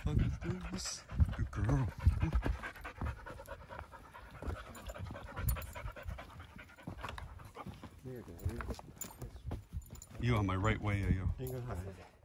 Look at this. Good girl. There you go. You on my right way, are you? Hang on high.